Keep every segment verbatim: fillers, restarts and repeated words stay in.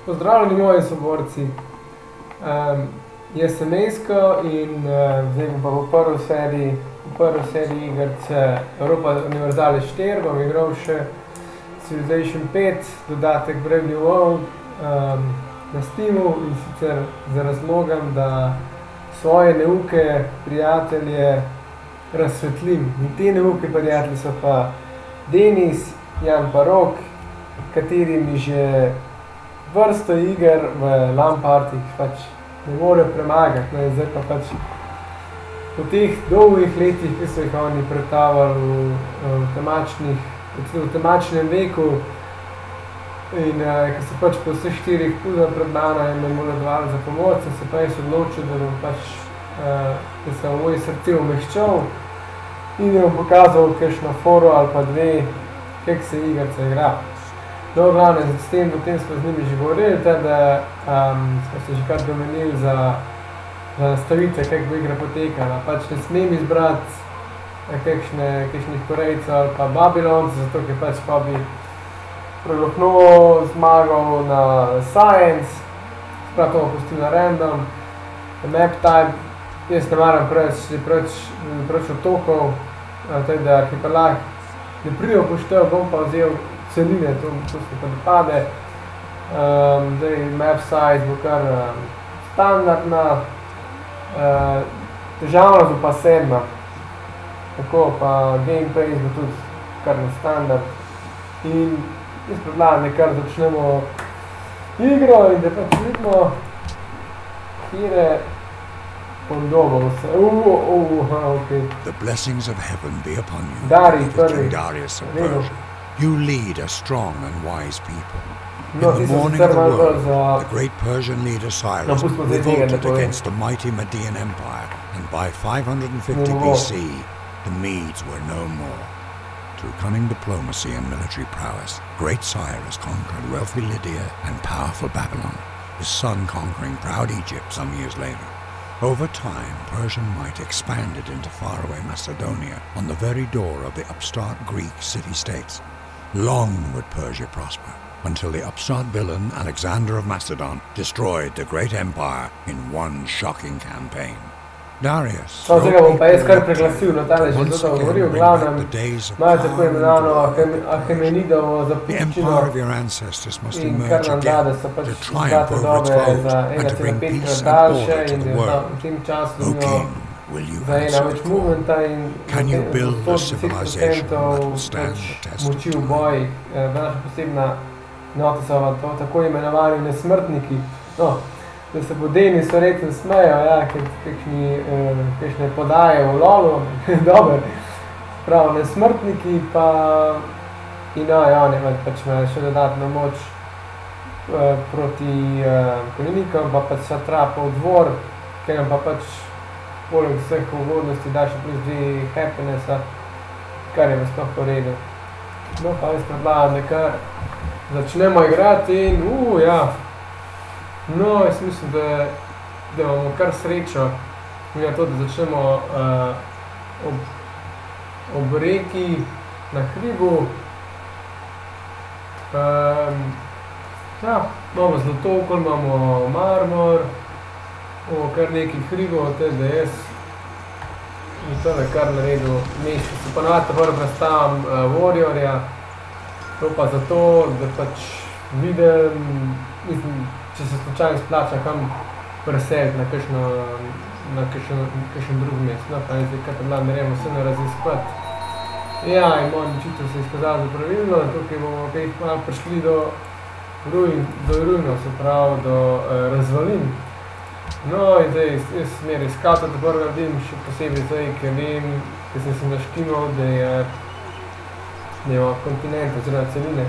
Pozdravljeni moji soborci. Um, jaz sem Ejsko in uh, zdaj bom pa v prvi seriji, v prvi seriji igrice Europa Univerzale štiri bom igral še Civilization pet, dodatek Brave New World um, na Steamu in sicer z razlogom, da svoje neuke prijatelje razsvetlim. In te neuke prijatelji so pa Denis, Jan pa Rok, kateri mi že vrsto iger v LAN-partih pač ne more premagati. Ne? Zdaj pa pač po teh dolgih letih, ki so jih oni pretavali v, v, temačnih, v temačnem veku in uh, ki so pač po vseh štirih puzah pred mano in me moledovali za pomoč, sem se pa jaz odločil, da bom pač uh, da sem v moje srce umeščal in bom pokazal kakšno foro ali pa dve, kak se igrca igra. No, glavne, s tem, o tem smo z njimi že govorili, da um, smo se že kar domenili za, za nastavitve, kak bo igra potekala. Pač ne smem izbrati kakšne, kakšnih Korejcev ali pa Babiloncev, zato ker pač pa bi prelohno zmagal na Science, sprav to pustil na Random, na Map Type. Jaz ne maram preč, preč, preč otokov, teda arhipelag. Ne prijo poštev, bom pa vzel celine, to, to se pa ne pade. Um, zdaj, map size bo kar um, standardna, uh, težavnost bo pa sedma. Tako pa game pace bo tudi kar na standard. In jaz predlagam, da kar začnemo igro in da pač vidimo, kjere podobo se. Uh, uh, uh, okay. The blessings of heaven be upon you, Dari, King Darius of Persia. You lead a strong and wise people. No, in the morning of the world, the great Persian leader Cyrus revolted against the mighty Median Empire, and by five hundred fifty B C, the Medes were no more. Through cunning diplomacy and military prowess, great Cyrus conquered wealthy Lydia and powerful Babylon, his son conquering proud Egypt some years later. Over time, Persian might expanded into faraway Macedonia on the very door of the upstart Greek city-states. Long would Persia prosper, until the upstart villain Alexander of Macedon destroyed the great empire in one shocking campaign. Darius, no, zdaj bom pa jaz kar preglasil, no tale že zato govoril, v glavnem, imajo tako imenovano Achemenidovo zapuščino in kar nam da, da so pač zlate dobe za ena cela pet krat daljše in da v tem času dobijo za ena več movementa in sto deset procentov pač moči v bojih. Naša posebna nota so to tako imenovani nesmrtniki. No, da se bo Denis verjetno smejo, ja, kakšni, eh, kakšne podaje v lolu, dober, prav, nesmrtniki pa in no, ja, oni pač imajo še dodatno moč eh, proti eh, konjenikom, pa pač satrapov dvor, ker nam pa pač poleg vseh ugodnosti da še plus dve happinessa, kar je sploh po redu. No, pa jaz predlagam, da kar začnemo igrati in, uh, ja, no, jaz mislim, da, da imamo kar srečo, na to, da začnemo uh, ob, ob reki na hribu. Um, ja, imamo zlato, okoli imamo marmor, o, kar nekaj hribov, teda jaz in tole kar naredil mesto. Se ponovati prvo predstavim uh, Warriorja, to pa zato, da pač vidim, mislim, če se slučajno splača kam preseliti na kakšno, na kakšno, kakšen drug mest. No, pa zdaj, kaj predlagam, gremo vse na raziskovati. Ja, in moja odločitev se je izkazala za pravilno, tukaj bomo opet malo prišli do ruin, do ruinov, se pravi, do eh, razvalin. No, in zdaj, jaz smer iskati, da prvo naredim, še posebej zdaj, ker vem, ker sem se naštimal, da je, da je kontinent oziroma celine.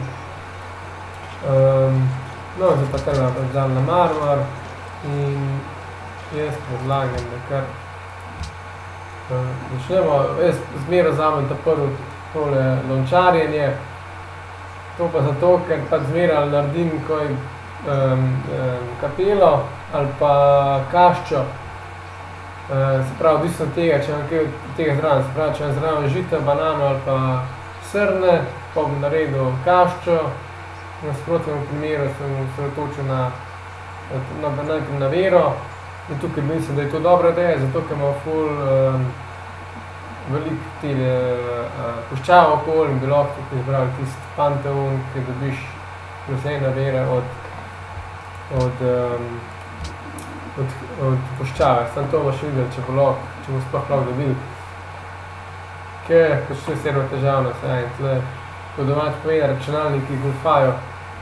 Um, No, zdaj pa tega predlagam na marmor in jaz predlagam, da kar uh, začnemo, jaz zmeraj vzamem ta prvo tole lončarjenje, to pa zato, ker pa zmeraj naredim koj um, um, kapelo ali pa kaščo, uh, se pravi, odvisno od tega, če imam kaj od tega zraven, se pravi, če imam zraven žita, banano ali pa srne, pa bom naredil kaščo. v nasprotnem primeru sem se otočil na, na, na, na vero in tukaj mislim, da je to dobra ideja, zato ker ima ful um, veliko tele uh, puščava okoli in bi lahko tukaj izbrali tisti panteon, ki dobiš prosejna vera od, od, um, od, od puščave. Sam to boš videl, če bo lahko, če bo sploh lahko dobil. Ker pač to je servo težavno, saj in tle, ko domač poveda, računalniki golfajo.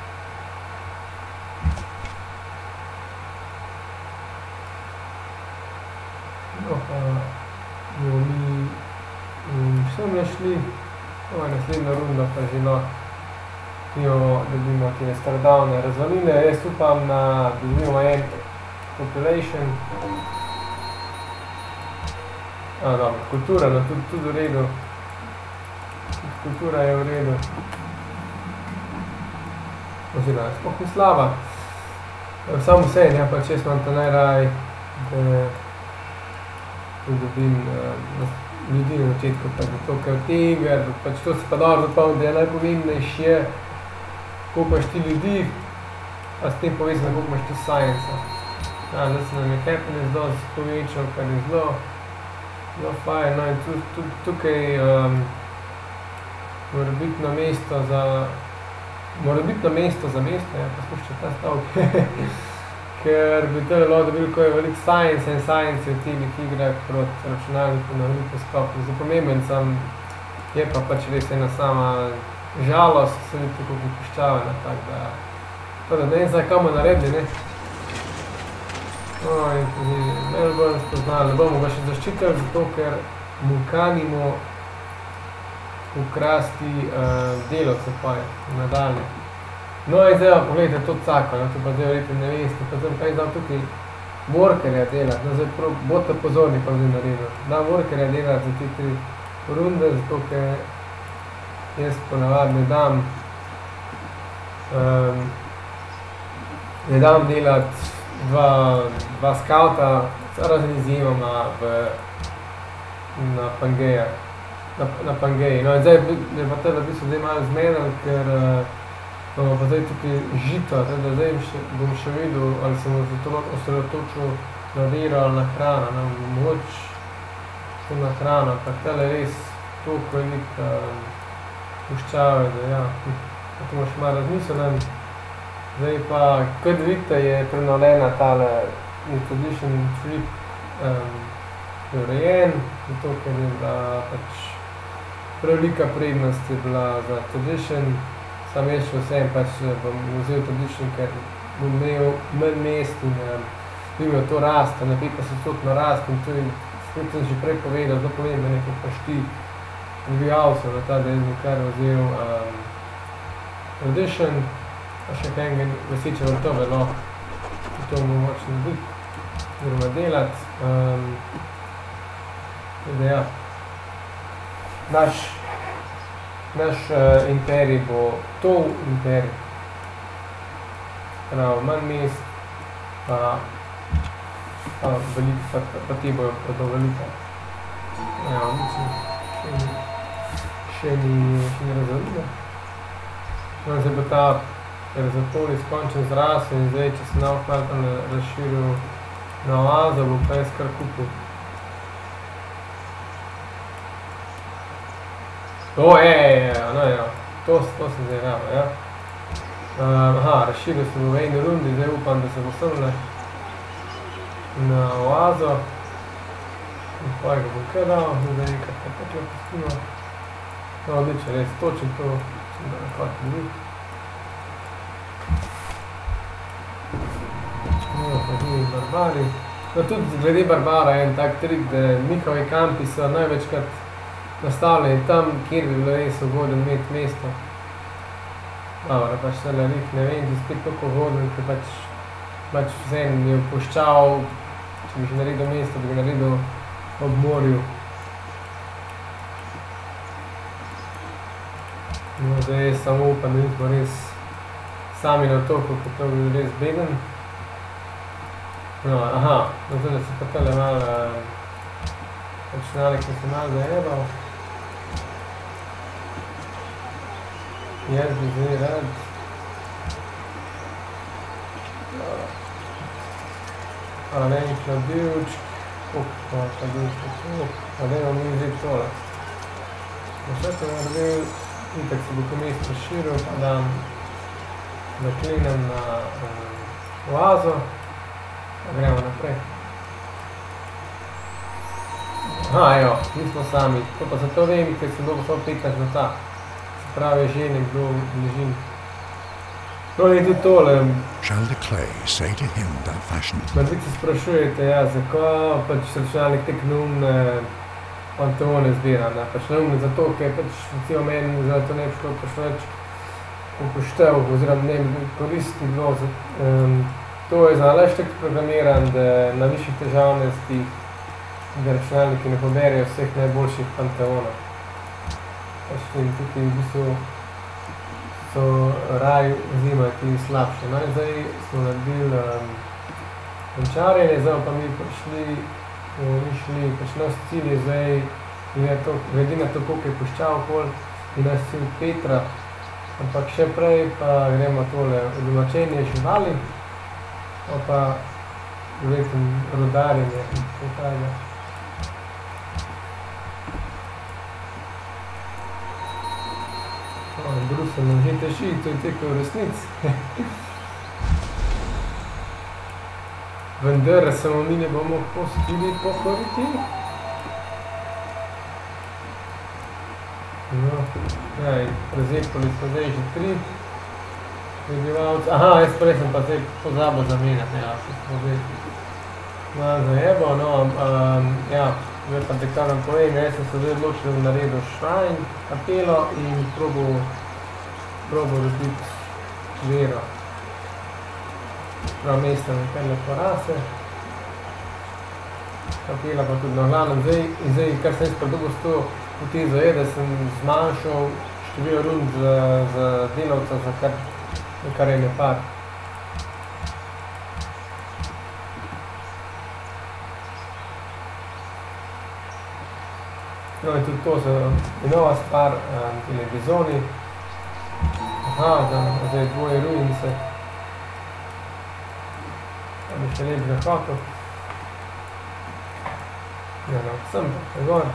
No, pa bomo mi um, sem našli, ovo je naslednja runda, pa že lahko jo dobimo tine starodavne razvaline. Jaz upam, na, da dobimo en population. A, dobro, kultura, no, tudi, tudi v redu. Kultura je v redu. Oziroma, sploh ni slaba. Samo vse, ja, pač jaz imam ta najraj, da, da dobim uh, ljudi na začetku, pač zato, ker tega, pač to se pa dobro zapomni, da je najpomembnejši je, koliko imaš ti ljudi, a s tem povezano, koliko imaš ti science-a. Ja, da se nam je happiness dosti povečal, kar je zelo, zelo fajn, no in tudi tu, tukaj um, mora biti na mesto za, mora biti na mesto za mesto, ja, poslušaj ta stavk, ker bi tole lahko dobili, ko je veliko science in science je v tih igrah proti računalniku na veliko skopu. Zdaj pomemben sem, je pa pač res ena sama žalost, se vidi tako puščavena, tako da, tako da ne vem zdaj, kaj bomo naredili, ne. No, in tudi Melbourne spoznali, ne bomo ga še zaščitili, zato ker mu kanimo ukrasti uh, delovce pa je, nadalje. No, in zdaj, pogledajte to cako, no, to pa zdaj verjetno ne veste, pa zdaj kaj zdaj tukaj workerja delati, no, zdaj prav, bodite pozorni pa zdaj naredil. Da workerja delati za te tri runde, zato ker jaz ponavadi ne dam, um, ne dam delati dva, dva skauta, razen izjemoma v, na Pangeja, na, na Pangeji. No in zdaj je pa tebe v bistvu zdaj malo zmenil, ker uh, bomo pa zdaj tukaj žito, teda zdaj še, bom še videl, ali sem osredotočil na vero ali na hrano, no, mogoče na hrano, pa tele res toliko veliko uh, puščave, da ja, da to boš malo razmislen. Zdaj pa, kot vidite, je prenovljena tale Tradition Trip um, urejen, zato ker je bila pač prevelika prednost je bila za Tradition. Sam jaz še vsem pač bom vzel Tradition, ker bom imel manj mest in um, bi imel to rast, ne bi pa se sotno rast in to je, kot sem že prej povedal, zelo pomembno nekaj pašti dvijalcev na ta del, kar vzel um, Tradition, pa še kaj veseče vrtove, no, to bomo moč narediti, oziroma delati. Um, teda ja, naš, naš uh, imperij bo to imperij, prav, manj mest, pa, pa, velik, pa, pa ti bojo pa do velika. Ja, mislim, še ni, še ni, še ni razvalila. No, zdaj bo ta Rezatolis končen zrasel in zdaj, če se nav hvala tam razširil na oazo, bo pa jaz kar kupil. To je, je, je, no, ja, to, to se zdaj rabo, ja. Um, aha, razširil se bo v eni rundi, zdaj upam, da se bo semle na oazo. In pa ga bom kaj dal, zdaj nekaj pa takle pustimo. No, odlično, res točen to, sem da nekako dobiti. No, pa tudi barbari. No, tudi glede barbara je en tak trik, da njihovi kampi so največkrat nastavljeni tam, kjer bi bilo res ugoden imeti mesto. Dobro, pač tale rih ne vem, če spet tako ugoden, ker pač, pač vsem je opuščal, če bi že naredil mesto, bi ga naredil ob morju. No, zdaj jaz samo upam, da nismo res sami na otoku, ker to bi bil res beden. No, aha, no zdaj se pa tale malo računalnik sem se malo zajebal. Jaz bi zdaj rad Alenka Divč, koliko pa Divč, pa dajmo mi vzeti tole. Vse to naredil, itak se bo to mesto širil, pa dam, da klenem na um, oazo, pa gremo naprej. Aha, evo, nismo sami, to pa zato vem, ker sem dobil samo petnajst zlata, se pravi, že nekdo bližin. No, in tudi tole. Shall the clay say to him that fashion? Mrzit se sprašujete, ja, zakaj pač računalnik tek neumne panteone zbira, ne, pač neumne zato, ker pač recimo meni za to ne bi šlo pač več upoštev, oziroma ne bi koristi bilo. Um, to je za lež tako programiran, da na višjih težavnostih, da računalniki ne poberijo vseh najboljših panteonov. Pač in tukaj v bistvu so raj vzimali ti slabše. No in zdaj smo naredili um, končarjenje, zdaj pa mi prišli, mi šli, pač naš cilj je zdaj, glede na to, koliko je puščal okol, in naš cilj Petra, ampak še prej pa gremo tole udomačenje živali, pa gledam rodarjenje in potajne. Brusel nam že teži, to je tekel v resnici. Vendar samo mi ne bomo postili pokoriti. No, ja, razjepali smo zdaj že tri prebivalce. Aha, jaz prej sem pa zdaj pozabil zamenjati, ja, se smo zdaj malo zajebo, no, um, ja. Zdaj pa dekaj nam povem, jaz sem se zdaj odločil, da naredil šrajn, kapelo in probal probal dobiti vero. Prav mesto na kar lepo rase. Kapela pa tudi na glavnem. Zdaj, in zdaj, kar sem jaz predobil s to potezo je, da sem zmanjšal število rund za, za delavca, za kar, kar je nepar. No in tudi to je nova stvar, tile bizoni. Aha, da zdaj dvoje ruince. Da bi še lepega hotel. Ja, no, sem pa, še gor.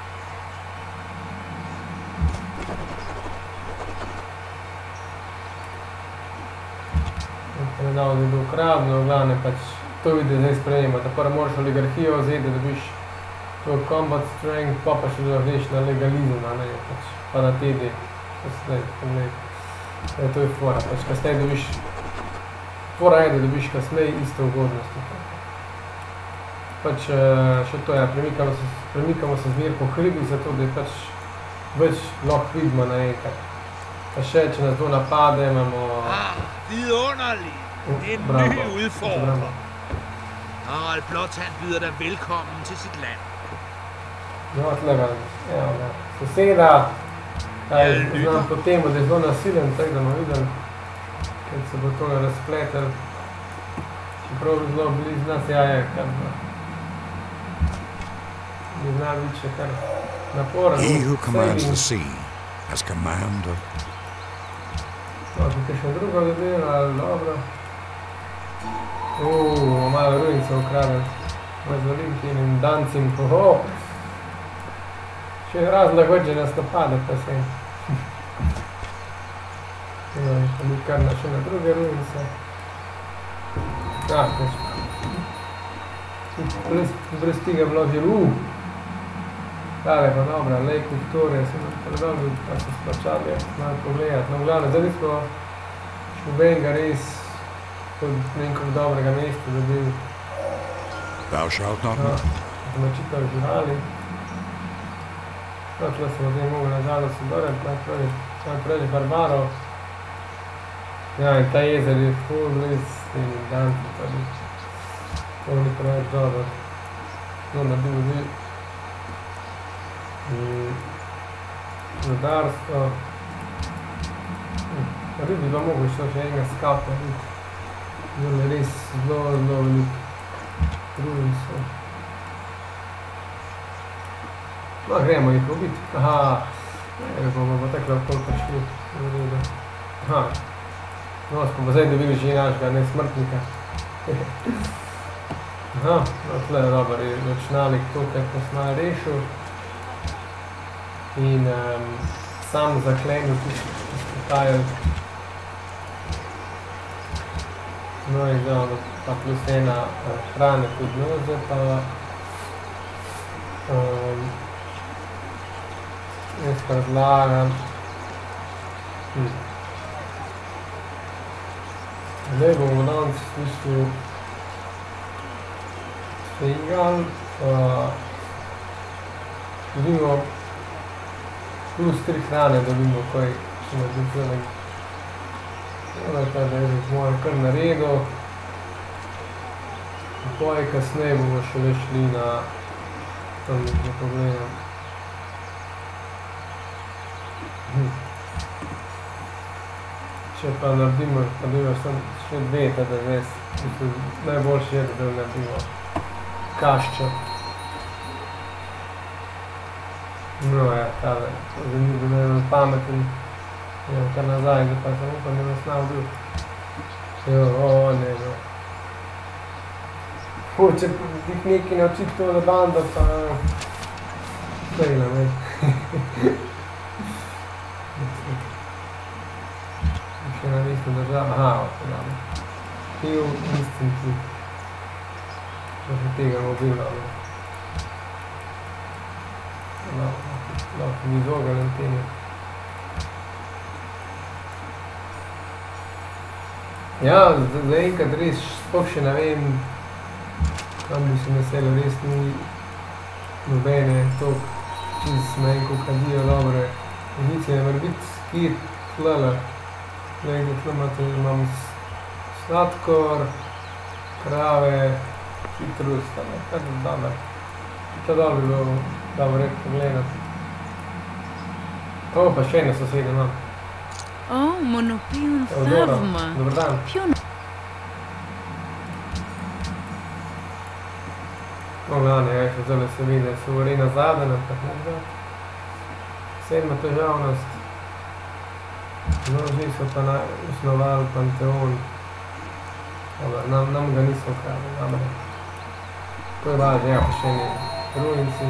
Pa ne dal, da je bil ukradno, v glavne pač to vidi zdaj sprejemati. Prvo moraš oligarhijo vzeti, da dobiš to combat strength, pa pa še da greš na legalizem, ne, pač, pa na T D. Zdaj, pogled, to je fora, pač kasneje dobiš, fora je, da dobiš kasneje iste ugodnosti. Pač še to je, premikamo se, premikamo se zmer po hribi, zato da je pač več lahko vidimo naenkrat. Pa še, če nas to napade, imamo... Ah, vidunderligt! Det er en ny udfordring. Harald Blåtand byder dig velkommen til sit land. No, tle ga, evo ga, soseda, kaj znam po temu, da je zelo nasilen, tako da bomo videli, kaj se bo tole razpletel, čeprav bi zelo blizu nas, ja je, kar bi zna biti še kar naporen. He who commands the sea has command of... No, tukaj še drugo zadeva, ali dobro. Uuu, malo ruincev ukradel, razvalim in dancim, hoho. Še razlog hoče nas napade, pa se. No, pa mi kar na še na druge ruince. Ah, veš. Brez tega bilo že, uuu. Tale pa dobra, Lake Victoria, sem predolbil, pa se splačali, malo pogledati. No, v glavne, zdaj smo šnobenega res pod nekog dobrega mesta, da bi... Thou shalt not know. Domačitev živali. No, tle smo zdaj mogli nažalost odorjati, najprej barbarov. Ja, in ta jezer je full list in danci, pa bi to ni preveč dobro. No, naredimo zdaj rodarstvo. Res bi bilo mogo še enega skauta videti. Zdaj res zelo, zelo veliko ruincev. No, gremo jih pobiti. Aha, bomo pa takle okoli prišli. Aha, no, smo pa zdaj dobili že našega nesmrtnika. Aha, no tle je dober računalnik, to, kaj pa sem malo rešil. In um, sam zaklenil tisti tajl. No in zdaj pa plus ena uh, hrane tudi, no zdaj pa um, jaz predlagam hm. Zdaj bomo danes v bistvu Segal, uh, dobimo plus tri hrane, dobimo kaj še narediti zelo. Zdaj pa da je moje kar naredil. Poje kasneje bomo šele šli na tam nekaj pogledam. Hm. Če pa naredimo, pa dobimo še dve, tada zdaj najboljši je, da naredimo kaščo. No ja, tale, zanimljiv, da je pameten, ja, kar nazaj, zdaj pa sem upam, da nas nav bil. Jo, o, ne, no. Hoče tih nekaj naučiti to za bando, pa fejla, ne. Še na mesto država, aha, odpredamo. Pil instantly. Pa še tega mobila, ne. Lahko mi izogalem tega. Ja, za enkrat res sploh še ne vem, kam bi se naselil, res ni nobene toliko čez me enko kadijo dobre pozicije. Ne mora biti skir tlele. Glede, tle imate, imam sladkor, krave, citrus, tam je kar dober. To dol bi bilo dobro red pogledati. O, pa še ene sosede imam. O, monopion thavma. Dobar dan. Pion. O, lani, ja, še zelo se vidi, so urina zadena, tako nekaj. Sedma težavnost. Množi so pa osnovali Panteon. Dobar, nam, nam ga niso ukradli, dobar. To je važno, ja, pa še ene ruinci.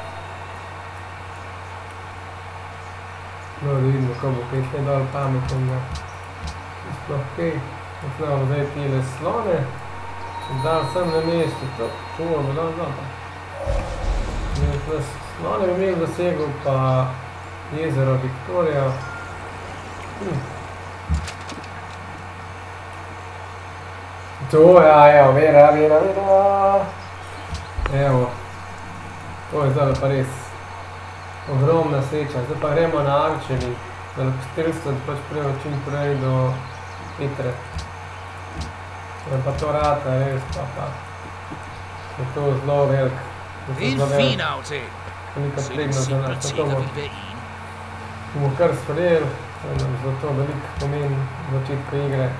No, da vidimo, ko bo kaj še dol pametnega. Sploh kaj. Odnemo zdaj tile slone. Dal sem na mestu, to šumo bo dal dol. Slone bi imel dosegel pa jezero Viktorija. Hm. To, ja, evo, vera, vera, vera. Evo. To je zdaj pa res ogromna sreča. Zdaj pa gremo na Arčeli, da lahko strelstvo pač prejmo čim prej do Petre. Ja, pa to rata, res, pa pa. Je to zelo velik. En fin aftale. Velika prednost za nas. Zato bomo kar sprejeli, zato veliko pomeni v začetku igre.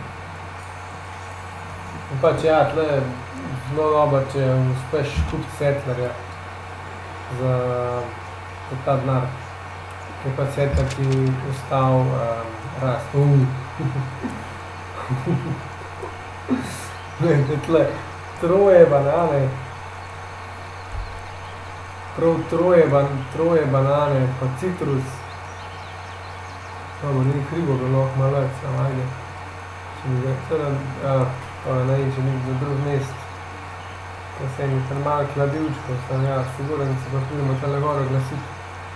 In pač ja, tle je zelo dobro, če uspeš kupiti settlerja za ta denar, ki je pa settler, ki ostal um, rast. Glede, tle, troje banane, prav troje, ban, troje banane, pa citrus. Dobro, ni hribo bilo lahko malo več, samo ajde. Če mi gre, teda, ja, to je najče nek za drug mest. Ko se mi tam malo kladivčko, sem ja, siguren, da se pa pridemo tale gore glasiti.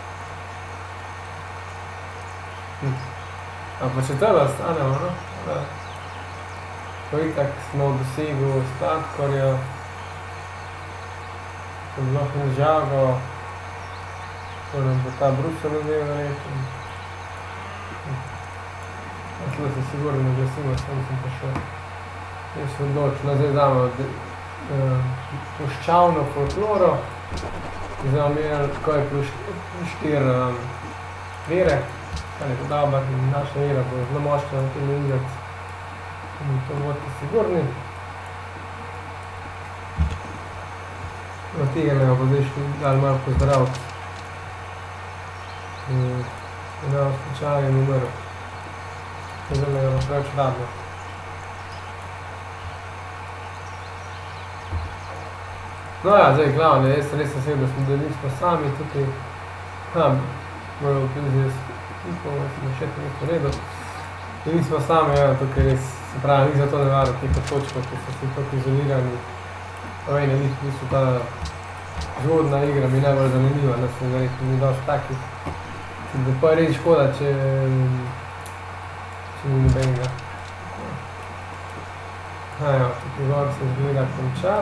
Hm. A pa če tele ostanemo, no? Da. To itak smo dosegli sladkorja, to bi lahko žago, to nam bo ta Brusel vzel verjetno. Hm. A tle se sigurno glasimo, sem sem pa še. Jaz se odločil, zdaj damo puščavno folkloro. Zdaj bomo imeli, ko je plus štiri um, vere, kar je dober, in naša vera bo zelo močna na tem igrati. In to boste sigurni. Od tega me bo zdaj šli dal malo pozdraviti. In da vas počali in umrl. Zdaj me bo preveč radno. No ja, zdaj glavno, jaz res sem sedel, da smo da nismo sami tukaj. Ha, moral tudi jaz upal, da smo še to nekaj redo. Da nismo sami, ja, tukaj res, se pravi, nik za to ne vara teka točka, ker so si tukaj izolirani. Pa vej, na njih niso ta zgodna igra, mi najbolj zanimiva, da sem verjetno ni dosti takih. Da pa je res škoda, če, če ni nobenega. Ha, ja, tukaj gor se zgleda konča.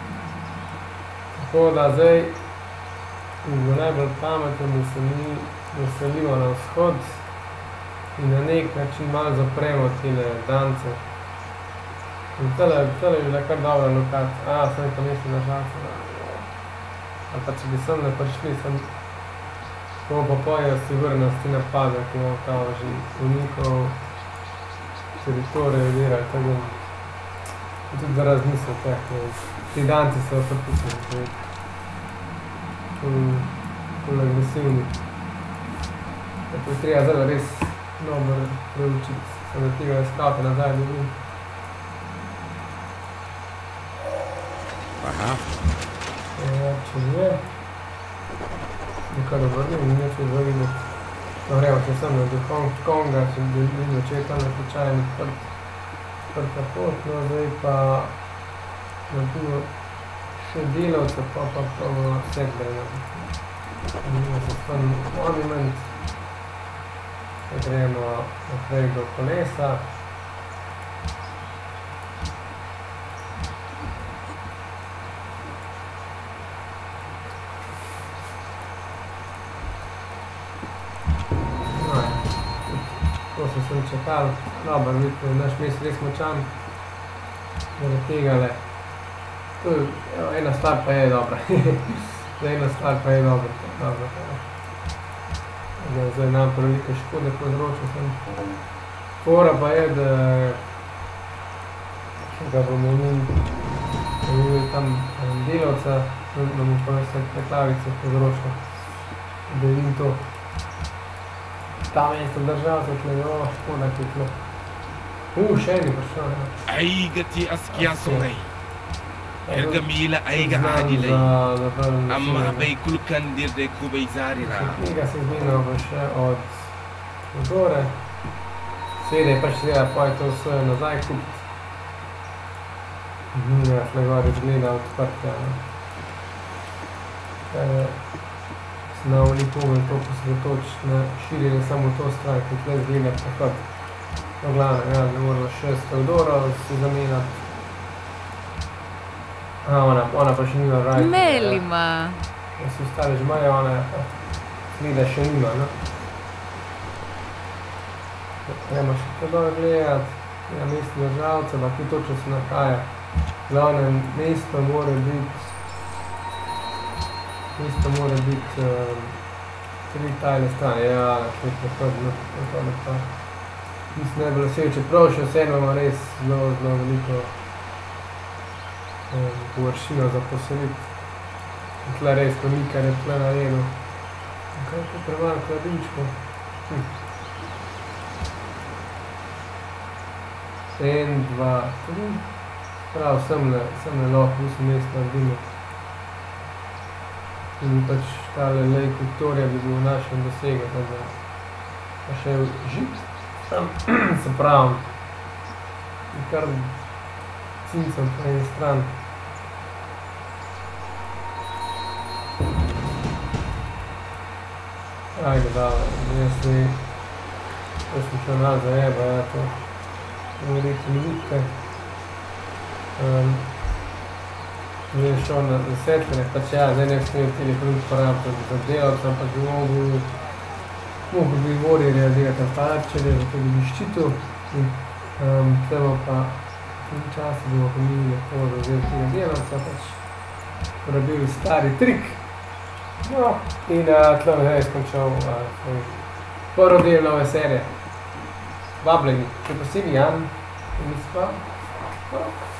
Tako da zdaj bi bilo najbolj pametno, da se mi naselimo na vzhod in na nek način malo zapremo tile dance. In tale, tale je bila kar dobra lokacija. A, sem pa mislim na šanse. Ali pa če bi sem ne prišli, sem ko pa pojejo sigurno s ti napade, ki imamo kao že v njihov teritorij odirali, tako da tudi za razmisel teh, ti danci so pripisani, ful agresivni. Tako je treba zelo res dobro preučiti, se da tega skavte nazaj dobim. Aha. Ja, če je, nekaj dovrnim in nekaj zavideti. No, gremo še sem do Hong Konga, če bi videl, če je tam slučajno prta pot, no zdaj pa naredimo še delavce, pa pa pa sedle. Naredimo se Fun Monument, gremo naprej do kolesa. To sem sem čakal, dobro, vidite, naš mest res močan, zaradi tegale. Tu, evo, ena stvar pa je dobra, ena stvar pa je dobra, dobro, zdaj nam prevelike škode povzročil sem. Fora pa je, da ga bomo imeli tam delavca, da bomo pa vse preklavice povzročil, da vidim to. Ta mesto država se tle, o, škoda ki je tle. U, še eni prišel, ja. Aiga ti askiyasonay. Ergamila aiga adilay. Amma bay kulkan dirde kubay zarira. Knjiga se izmenila bo še od gore. Seveda je pač seveda pa je to vse nazaj kupiti. Ja, tle gor izgleda odprtja, no. Kaj je na ulikovem to posvetočiti na širjenje samo to stvar, ki tle zgleda prehod. No, glavno, ja, ne moramo šest Teodorov se zamenjati. A, ona, ona pa še nima rajka. Melima. Ja, si ostali že imajo, ona pa zgleda še nima, no. Gremo še to dole gledati, ja, mesto državce, pa ki točno se nahaja. Glavno, mesto mora biti Mesto mora biti um, tri tajne strane, ja, tle prehod, no, to je pa. Mislim, ne bi bilo vse, čeprav še vseeno ima res zelo, zelo veliko um, površino za poseliti. In tle res pomikar je tle naredil. Kaj je to premalo hladinčko? Hm. En, dva, tri. Prav, semle, semle lahko, mislim, mesto naredimo. In pač tale Lake Victoria bi bil v našem dosegu, tako da pa še žit tam, se pravim, in kar cincem po eni stran. Ajde, dale, jaz se, jaz sem šel nas zajeba, ja, to, to verjetno vidite. Um, Zdaj je šel na desetljenje, pač ja, zdaj ne bi smel telefon uporabiti za delavca, ampak bi mogel, mogel bi vori reagirati na parčelje, zato bi bi ščitil. In um, tlemo pa v tem času bomo pomenili to, da vzel tega delavca, pač uporabil stari trik. No, in uh, tlemo je izkončal uh, svoj prvi del nove serije. Vabljeni, še posebej Jan in Mispa. No.